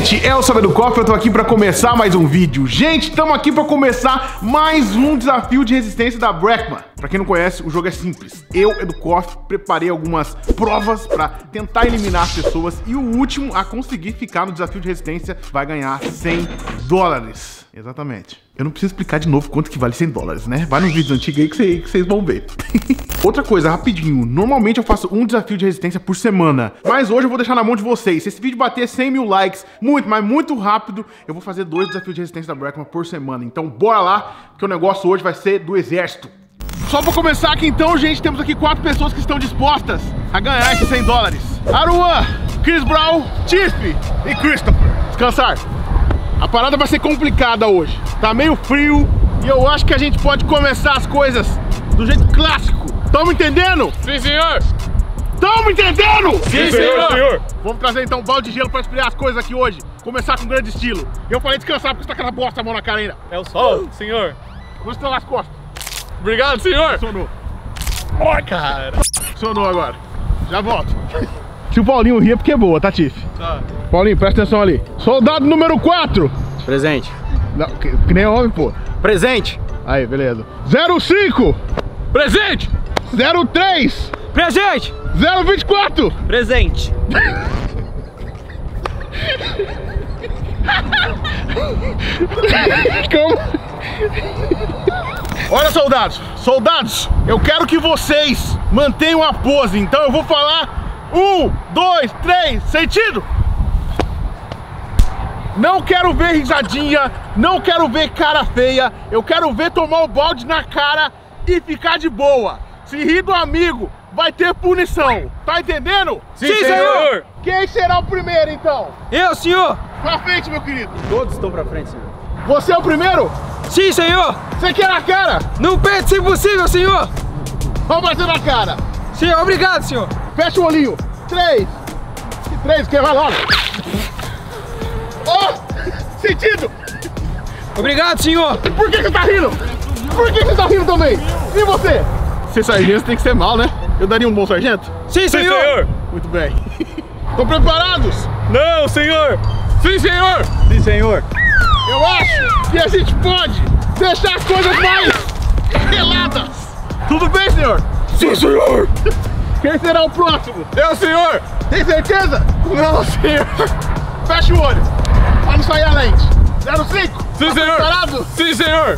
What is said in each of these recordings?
gente, eu sou o Educoff, eu tô aqui pra começar mais um vídeo. Gente, estamos aqui pra começar mais um desafio de resistência da Brakman. Pra quem não conhece, o jogo é simples. Eu, Educoff, preparei algumas provas pra tentar eliminar as pessoas e o último a conseguir ficar no desafio de resistência vai ganhar $100. Exatamente. Eu não preciso explicar de novo quanto que vale $100, né? Vai nos vídeos antigos aí que vocês vão ver. Outra coisa, rapidinho. Normalmente eu faço um desafio de resistência por semana, mas hoje eu vou deixar na mão de vocês. Se esse vídeo bater 100 mil likes, muito rápido, eu vou fazer 2 desafios de resistência da Brakman por semana. Então bora lá, porque o negócio hoje vai ser do exército. Só pra começar aqui então, gente, temos aqui 4 pessoas que estão dispostas a ganhar esses $100. Aruan, Chris Brown, Tiff e Christopher. Descansar. A parada vai ser complicada hoje. Tá meio frio e eu acho que a gente pode começar as coisas do jeito clássico. Tamo entendendo? Sim, senhor! Tamo entendendo? Sim, senhor! Vamos trazer então um balde de gelo pra esfriar as coisas aqui hoje. Começar com grande estilo. Eu falei descansar porque você tá com aquela bosta a mão na cara ainda. É o sol, senhor! Vou estourar as costas. Obrigado, senhor! Funcionou. Ó, cara! Funcionou agora. Já volto. Se o Paulinho rir é porque é boa, tá, Tiff? Tá. Paulinho, presta atenção ali. Soldado número 4. Presente. Não, que nem homem, pô. Presente. Aí, beleza. 05. Presente! 03. Presente. 024. Presente. Como? Olha, soldados. Soldados, eu quero que vocês mantenham a pose. Então eu vou falar 1, 2, 3, sentido. Não quero ver risadinha, não quero ver cara feia. Eu quero ver tomar o balde na cara e ficar de boa. Se rir do amigo, vai ter punição. Tá entendendo? Sim, senhor. Quem será o primeiro, então? Eu, senhor. Pra frente, meu querido. Todos estão pra frente, senhor. Você é o primeiro? Sim, senhor. Você quer na cara? No peito, se possível, senhor. Vamos fazer na cara. Senhor, obrigado, senhor. Fecha o olhinho. 3. 3, que vai logo. Oh! Sentido! Obrigado, senhor. Por que você tá rindo? Por que você tá rindo também? E você? Ser sargento tem que ser mal, né? Eu daria um bom sargento? Sim, senhor. Muito bem. Estão preparados? Não, senhor! Sim, senhor! Sim, senhor. Eu acho que a gente pode deixar as coisas mais reladas. Tudo bem, senhor? Sim, senhor! Quem será o próximo? Eu, senhor! Tem certeza? Não, senhor! Fecha o olho, pra não sair a lente. 05. Sim, Tá senhor! preparado? Sim, senhor!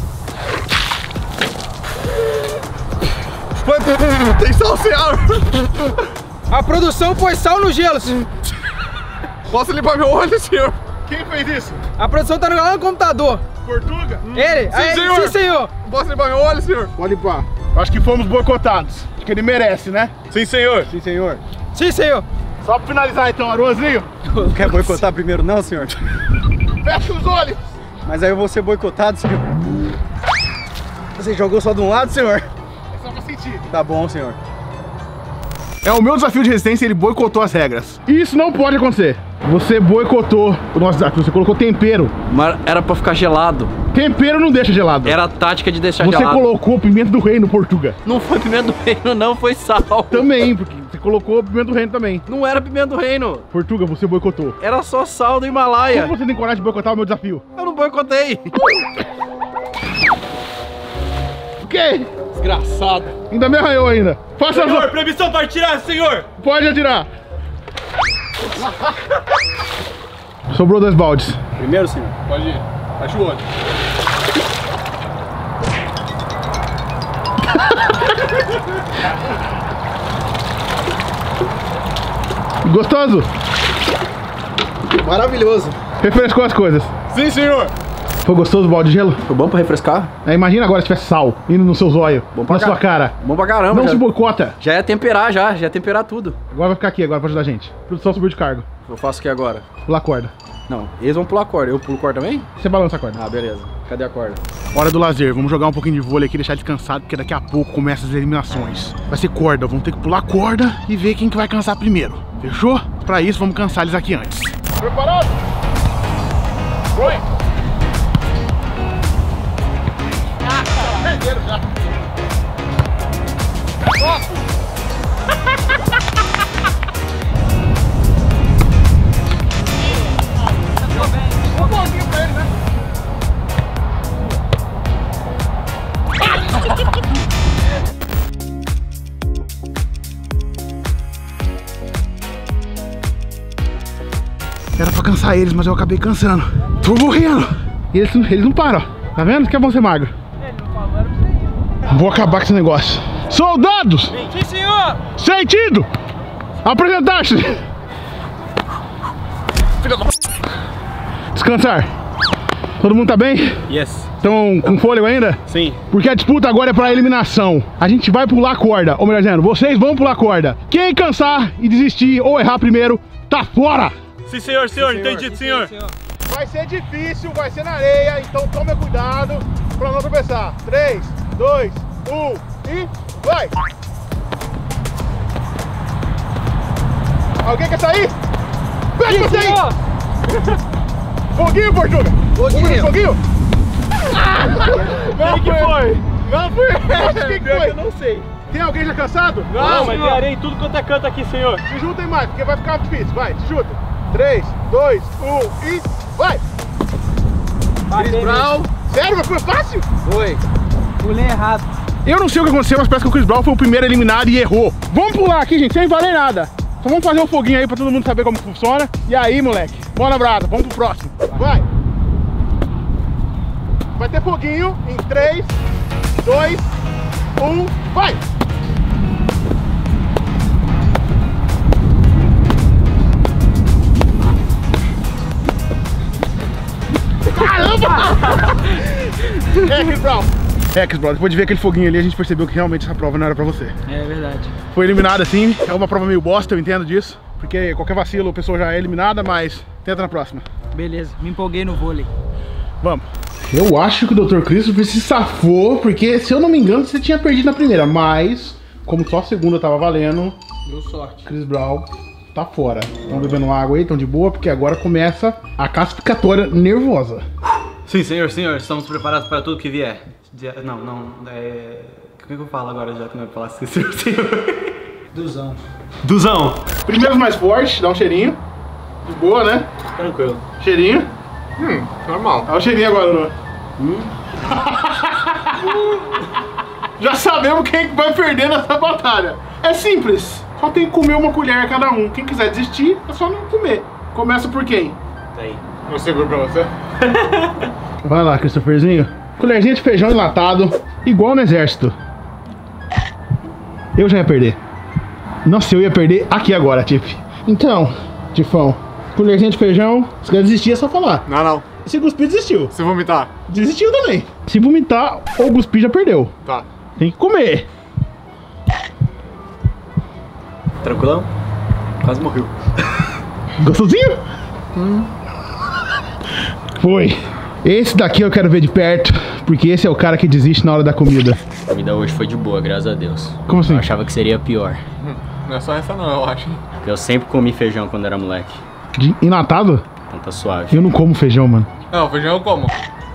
Tem sal, senhor. A produção pôs sal no gelo, senhor. Posso limpar meu olho, senhor? Quem fez isso? A produção tá lá no computador. Portuga? Ele? Sim, Aí, senhor. Sim, senhor. Posso limpar meu olho, senhor? Pode limpar. Acho que fomos boicotados. Acho que ele merece, né? Sim, senhor! Sim, senhor. Sim, senhor. Só pra finalizar então, Aruanzinho. Não quer boicotar primeiro não, senhor? Fecha os olhos. Mas aí eu vou ser boicotado, senhor. Você jogou só de um lado, senhor? É só pra sentir. Tá bom, senhor. É o meu desafio de resistência, ele boicotou as regras. Isso não pode acontecer. Você boicotou o nosso desafio, você colocou tempero. Mas era pra ficar gelado. Tempero não deixa gelado. Era a tática de deixar Você gelado. colocou pimenta do reino, Portuga. Não foi pimenta do reino, não, foi sal. Também, porque você colocou pimenta do reino também. Não era pimenta do reino. Portuga, você boicotou. Era só sal do Himalaia. Como você tem coragem de boicotar o meu desafio? Eu não boicotei. O quê? Desgraçado. Ainda me arranhou ainda. Faça as outras. Permissão para tirar, senhor! Pode atirar. Sobrou 2 baldes. Primeiro, senhor. Pode ir. Fecha o olho. Gostoso? Maravilhoso. Refrescou as coisas. Sim, senhor! Foi gostoso o balde de gelo? Foi bom pra refrescar? Imagina agora se tivesse sal indo no seu zóio, na sua cara. Bom pra caramba. Não já, se boicota. já ia temperar, já ia temperar tudo. Agora vai ficar aqui, agora pra ajudar a gente. A produção subiu de cargo. Eu faço o que agora? Pular a corda. Não, eles vão pular a corda. Eu pulo corda também? Você balança a corda. Ah, beleza. Cadê a corda? Hora do lazer, vamos jogar um pouquinho de vôlei aqui, deixar descansado, porque daqui a pouco começam as eliminações. Vai ser corda, vamos ter que pular a corda e ver quem que vai cansar primeiro. Fechou? Pra isso, vamos cansar eles aqui antes. Preparado? Foi! Perderam já. passar eles, mas eu acabei cansando. Tô morrendo. E eles não param, ó. Tá vendo? Que é bom ser magro. Vou acabar com esse negócio. Soldados! Sim, senhor! Sentido! Apresentar-se! Descansar. Todo mundo tá bem? Yes. Estão com fôlego ainda? Sim. Porque a disputa agora é pra eliminação. A gente vai pular a corda. Ou melhor dizendo, vocês vão pular a corda. Quem cansar e desistir ou errar primeiro, tá fora! Sim, senhor, entendido, senhor. Vai ser difícil, vai ser na areia, então tome cuidado pra não tropeçar. 3, 2, 1 e vai! Alguém quer sair? Vem pra sair! Foguinho, Portuga! Foguinho! Não foi! Não foi! Quem foi? Eu não sei. Tem alguém já cansado? Não, mas tem areia em tudo quanto é canto aqui, senhor. Se juntem mais, porque vai ficar difícil. Vai, se juntem. 3, 2, 1 e vai! Chris Brown. Sério, mas foi fácil? Foi. Pulei errado. Eu não sei o que aconteceu, mas parece que o Chris Brown foi o primeiro eliminado e errou. Vamos pular aqui, gente, sem valer nada. Só vamos fazer um foguinho aí pra todo mundo saber como funciona. E aí, moleque, bola brasa, vamos pro próximo. Vai! Vai ter foguinho em 3, 2, 1, vai! Caramba! Chris Brown. Chris Brown, depois de ver aquele foguinho ali, a gente percebeu que realmente essa prova não era pra você. É verdade. Foi eliminado assim, é uma prova meio bosta, eu entendo disso. Porque qualquer vacilo a pessoa já é eliminada, mas tenta na próxima. Beleza, me empolguei no vôlei. Vamos. Eu acho que o Dr. Christopher se safou, porque se eu não me engano você tinha perdido na primeira, mas como só a segunda tava valendo, Deu sorte. Chris Brown tá fora. Estão bebendo água aí, estão de boa, porque agora começa a classificatória nervosa. Sim, senhor, estamos preparados para tudo que vier. Não, como é que eu falo agora já que não é pra falar assim, senhor? Duzão. Primeiro mais forte, dá um cheirinho. De boa, né? Tranquilo. Cheirinho. Normal. Olha o cheirinho agora, Lu. Já sabemos quem vai perder nessa batalha. É simples. Só tem que comer uma colher cada um. Quem quiser desistir, é só não comer. Começa por quem? Tá aí. Não seguro pra você? Vai lá, Christopherzinho. Colherzinha de feijão enlatado, igual no exército. Eu já ia perder. Nossa, eu ia perder aqui agora, Tip. Então, Tifão, colherzinha de feijão. Se quer desistir é só falar. Não. Se cuspir, desistiu. Se vomitar. Desistiu também. Se vomitar ou cuspir, já perdeu. Tá. Tem que comer. Tranquilão? Quase morreu. Gostosinho? Foi. Esse daqui eu quero ver de perto, porque esse é o cara que desiste na hora da comida. A comida hoje foi de boa, graças a Deus. Como assim? Eu achava que seria pior. Não é só essa não, eu acho. Porque eu sempre comi feijão quando era moleque. De enlatado? Então tá suave. Eu não como feijão, mano. Não, feijão eu como.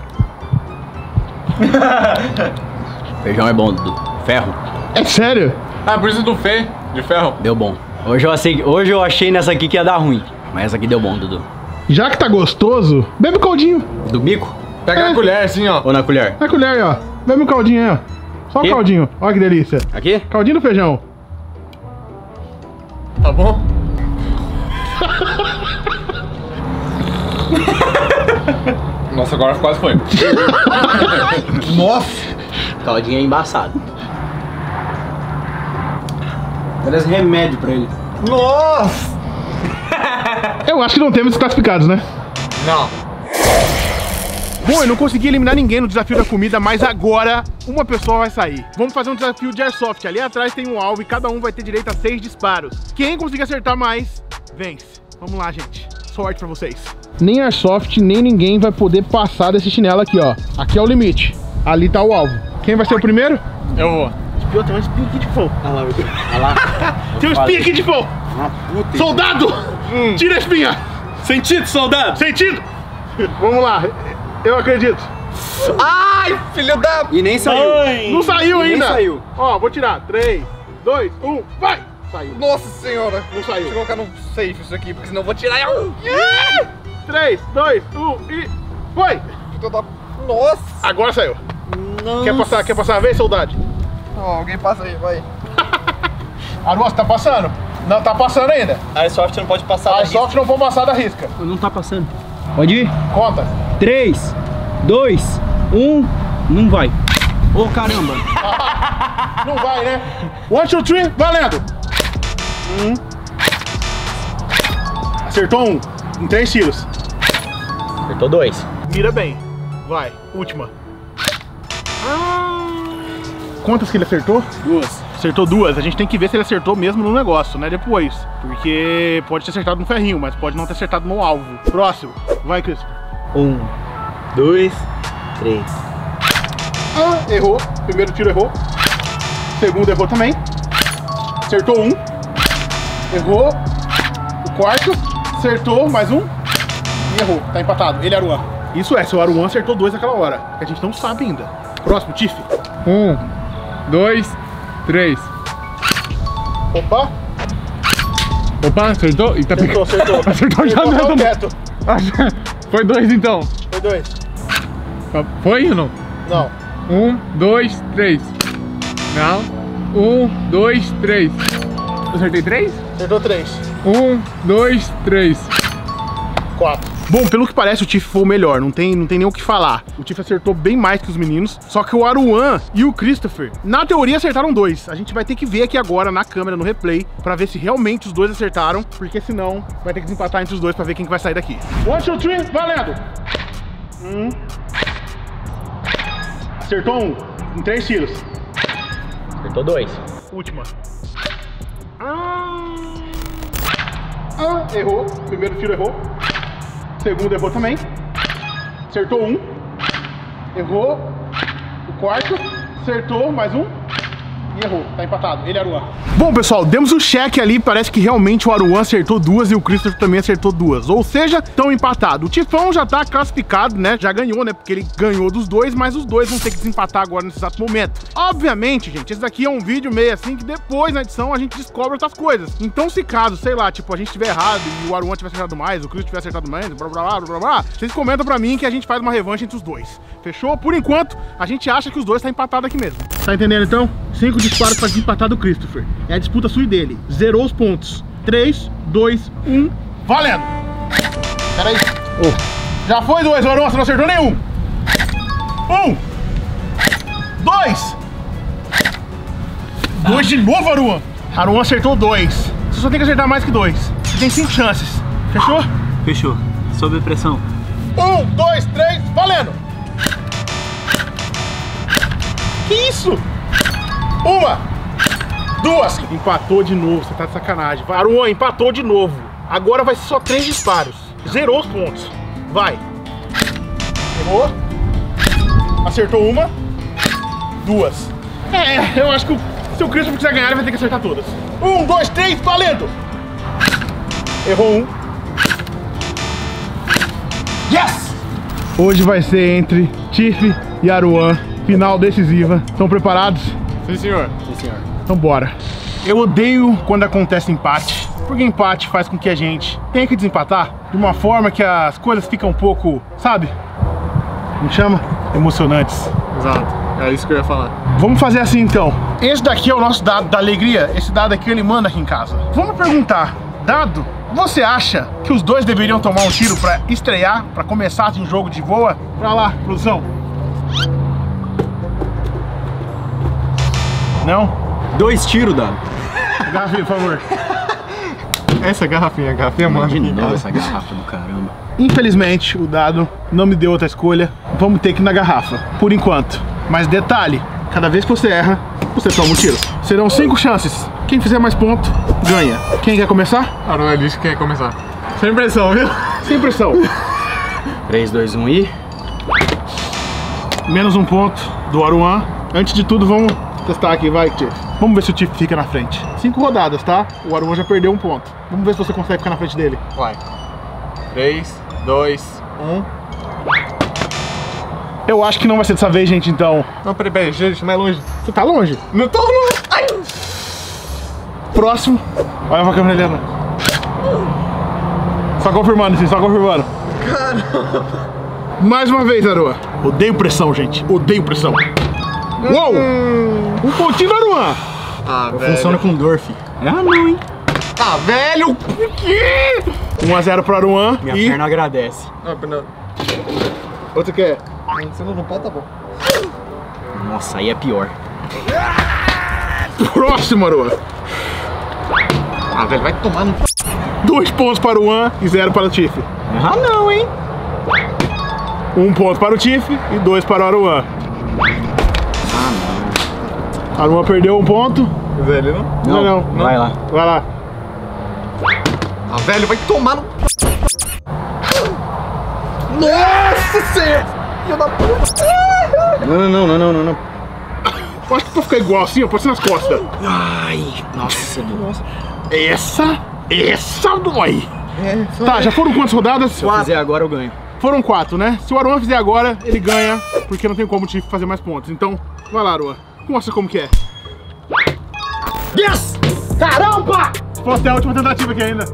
Feijão é bom, Dudu. Ferro, É sério? Ah, por isso do Fê, de ferro. deu bom. Hoje eu achei nessa aqui que ia dar ruim. Mas essa aqui deu bom, Dudu. Já que tá gostoso, bebe o caldinho. Do bico? Pega na colher assim, ó. Ou na colher? Na colher aí, ó. Bebe o caldinho aí, ó. Só o Aqui? caldinho. Olha que delícia. Aqui? Caldinho do feijão. Tá bom? Nossa, agora quase foi. Nossa. Caldinho é embaçado. Parece remédio pra ele. Nossa! Eu acho que não temos classificados, né? Não. Bom, eu não consegui eliminar ninguém no desafio da comida, mas agora uma pessoa vai sair. Vamos fazer um desafio de airsoft. Ali atrás tem um alvo e cada um vai ter direito a 6 disparos. Quem conseguir acertar mais, vence. Vamos lá, gente. Sorte pra vocês. Nem airsoft, nem ninguém vai poder passar desse chinelo aqui, ó. Aqui é o limite. Ali tá o alvo. Quem vai ser o primeiro? Eu vou. Espiou, tem um espinho aqui de fogo. Olha lá. Tem um espinho aqui de fogo. Soldado! Tira a espinha! Sentido, soldado! Sentido! Vamos lá. Eu acredito. Ai, filho da... E nem saiu. Não saiu Nem ainda. saiu. Ó, vou tirar. 3, 2, 1, vai! Saiu. Nossa senhora. Não saiu. Deixa eu colocar no safe isso aqui, porque senão eu vou tirar. 3, 2, 1 e... Foi! Nossa. Agora saiu. Quer passar a vez, soldado? Ó, alguém passa aí, vai. Ah, nossa, tá passando? Não, tá passando ainda. Airsoft não pode passar. Airsoft não pode passar da risca. Não tá passando. Pode ir? Conta. 3, 2, 1. Não vai. Ô, caramba. Não vai, né? 1, 2, 3, valendo. Acertou um. Em 3 tiros. Acertou 2. Mira bem. Vai. Última. Quantas que ele acertou? 2. Acertou 2. A gente tem que ver se ele acertou mesmo no negócio, né? Depois. Porque pode ter acertado no ferrinho, mas pode não ter acertado no alvo. Próximo. Vai, Cris. 1, 2, 3. Errou. Primeiro tiro errou. Segundo errou também. Acertou um. Errou. O quarto. Acertou mais um. E errou. Tá empatado. Ele é Aruan. Isso é, seu Aruan acertou 2 naquela hora. Que a gente não sabe ainda. Próximo, Tiff. 1, 2, 3. Opa. Opa, acertou? E tá Acertou, acertou. Acertou já Acertou não. o teto. Foi 2 então. Foi 2. Foi ou não? Não. 1, 2, 3. Não. 1, 2, 3. Acertei 3? Acertou 3. 1, 2, 3. 4. Bom, pelo que parece, o Tiff foi o melhor, não tem nem o que falar. O Tiff acertou bem mais que os meninos, só que o Aruan e o Christopher, na teoria, acertaram 2. A gente vai ter que ver aqui agora, na câmera, no replay, pra ver se realmente os 2 acertaram, porque senão vai ter que desempatar entre os 2 pra ver quem que vai sair daqui. 1, 2, 3, valendo! Acertou um, em 3 tiros. Acertou 2. Última. Errou. Primeiro tiro errou. Segundo errou também. Acertou um. Errou. O quarto. Acertou mais um. E errou. Tá empatado. Ele é Aruan. Bom, pessoal, demos o cheque ali. Parece que realmente o Aruan acertou 2 e o Christopher também acertou 2. Ou seja, estão empatados. O Tifão já tá classificado, né? Já ganhou, né? Porque ele ganhou dos 2, mas os 2 vão ter que desempatar agora nesse exato momento. Obviamente, gente, esse daqui é um vídeo meio assim que depois na edição a gente descobre outras coisas. Então, se caso, sei lá, tipo, a gente tiver errado e o Aruan tiver acertado mais, o Chris tiver acertado mais, blá blá blá blá blá, vocês comentam pra mim que a gente faz uma revanche entre os 2. Fechou? Por enquanto, a gente acha que os 2 tá empatado aqui mesmo. Tá entendendo então? 5 disparos pra desempatar do Christopher. É a disputa sua e dele. Zerou os pontos. 3, 2, 1. Valendo! Pera aí. Já foi 2, Aruan, você não acertou nenhum. 1, 2. 2 de novo, Aruan. Aruan acertou 2. Você só tem que acertar mais que 2. Você tem 5 chances. Fechou? Fechou. Sob pressão. 1, 2, 3, valendo! Que isso? 1, 2. Empatou de novo, você tá de sacanagem. Aruan, empatou de novo. Agora vai ser só 3 disparos. Zerou os pontos. Vai. Errou. Acertou 1, 2. Eu acho que se o Christopher quiser ganhar, ele vai ter que acertar todas. 1, 2, 3, valendo! Errou 1. Yes! Hoje vai ser entre Tiff e Aruan. Final decisiva. Estão preparados? Sim, senhor. Sim, senhor. Então bora. Eu odeio quando acontece empate, porque empate faz com que a gente tenha que desempatar de uma forma que as coisas ficam um pouco, sabe? Como chama? Emocionantes. Exato. É isso que eu ia falar. Vamos fazer assim então. Esse daqui é o nosso dado da alegria. Esse dado aqui ele manda aqui em casa. Vamos perguntar, dado, você acha que os 2 deveriam tomar um tiro pra estrear, pra começar um jogo de voa? Pra lá, produção. Não? 2 tiros, Dado. Garrafinha, por favor. Essa garrafinha, mano. De novo essa garrafa do caramba. Infelizmente, o dado não me deu outra escolha. Vamos ter que ir na garrafa, por enquanto. Mas detalhe, cada vez que você erra, você toma um tiro. Serão 5 chances. Quem fizer mais ponto, ganha. Quem quer começar? Aruan disse que quer começar. Sem pressão, viu? Sem pressão. 3, 2, 1 e... Menos um ponto do Aruan. Antes de tudo, vamos testar aqui, vai, Tiff. Vamos ver se o Tiff fica na frente. 5 rodadas, tá? O Aruan já perdeu um ponto. Vamos ver se você consegue ficar na frente dele. Vai. 3, 2, 1. Eu acho que não vai ser dessa vez, gente, então. Não, peraí, gente, mais longe. Você tá longe. Não tô, não. Ai. Próximo. Olha pra câmera dela. Só confirmando, sim, só confirmando. Caramba. Mais uma vez, Aruan. Odeio pressão, gente. Odeio pressão. Uou! Um pontinho do Aruan. Ah, velho. Funciona com dor, fi. Ah, não, hein? Ah, velho, por quê? 1 a 0 pro Aruan. Minha E perna agradece. Não. outro quer? Se não pode, tá bom. Nossa, aí é pior. Próximo, Aruan. Ah, velho, vai tomar no... 2 pontos para o Aruan e 0 para o Tiff. Ah, não, hein? 1 ponto para o Tiff e 2 para o Aruan. Aruan perdeu 1 ponto. Velho, não? Não. Vai lá. Vai lá. Ah, velho, vai tomar no... Nossa senhora! Filho da puta! Não. Pode ficar igual assim, ó, pode ser nas costas. Ai, nossa. Essa dói. Tá, já foram quantas rodadas? Se eu fizer agora, eu ganho. Foram 4, né? Se o Aruan fizer agora, ele ganha, porque não tem como o Tiff fazer mais pontos. Então, vai lá, Aruan. Mostra como que é. Yes! Caramba! Posso ter a última tentativa aqui ainda.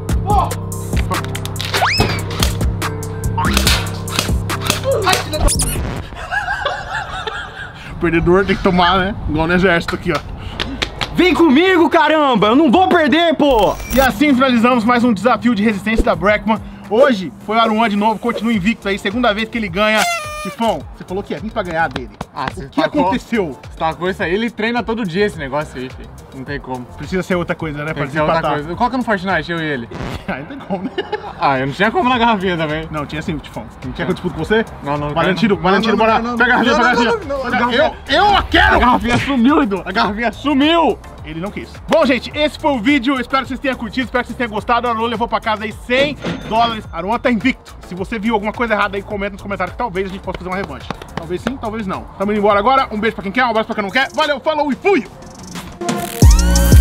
O perdedor tem que tomar, né? Igual no exército aqui, ó. Vem comigo, caramba! Eu não vou perder, pô! E assim finalizamos mais um desafio de resistência da Breckman. Hoje foi o Aruan de novo, continua invicto aí, segunda vez que ele ganha. Tifão, você falou que ia vir pra ganhar dele. Ah, você O que aconteceu? tacou isso aí, ele treina todo dia esse negócio aí, filho. Não tem como. Precisa ser outra coisa, né? Tem Pra que ser outra desempatar. coisa. Coloca no Fortnite, eu e ele. Ah, não tem como, né? Ah, eu não tinha como na garrafinha também. Não, tinha sim o Tifão. Não tinha que eu disputo com você? Não. Valentino, bora. Pega a garrafinha, pega a garrafinha. Eu quero! A garrafinha sumiu, Edu. A garrafinha sumiu. Ele não quis. Bom, gente, esse foi o vídeo. Espero que vocês tenham curtido, espero que vocês tenham gostado. O Aruan levou pra casa aí $100. Aruan tá invicto. Se você viu alguma coisa errada aí, comenta nos comentários que talvez a gente possa fazer uma revanche. Talvez sim, talvez não. Tamo indo embora agora. Um beijo pra quem quer, um abraço pra quem não quer. Valeu, falou e fui!